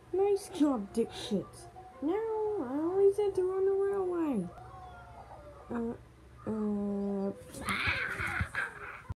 Nice job, dipshits. Now I always enter on the railway.